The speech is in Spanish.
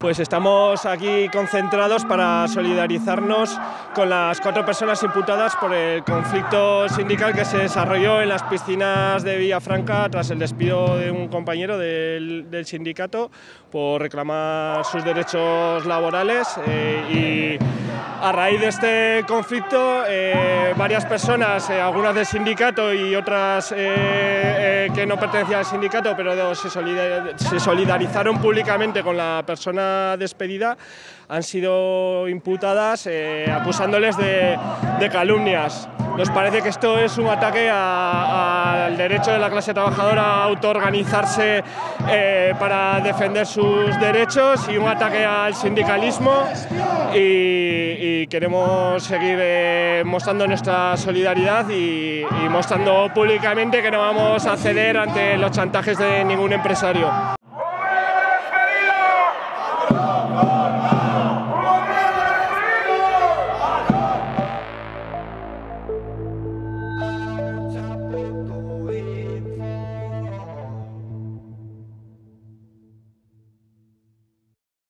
Pues estamos aquí concentrados para solidarizarnos con las 4 personas imputadas por el conflicto sindical que se desarrolló en las piscinas de Villafranca tras el despido de un compañero del sindicato por reclamar sus derechos laborales y a raíz de este conflicto varias personas, algunas del sindicato y otras que no pertenecían al sindicato, pero se solidarizaron públicamente con la persona despedida, han sido imputadas acusándoles de calumnias. Nos parece que esto es un ataque al derecho de la clase trabajadora a autoorganizarse para defender sus derechos y un ataque al sindicalismo, y queremos seguir mostrando nuestra solidaridad y mostrando públicamente que no vamos a ceder ante los chantajes de ningún empresario.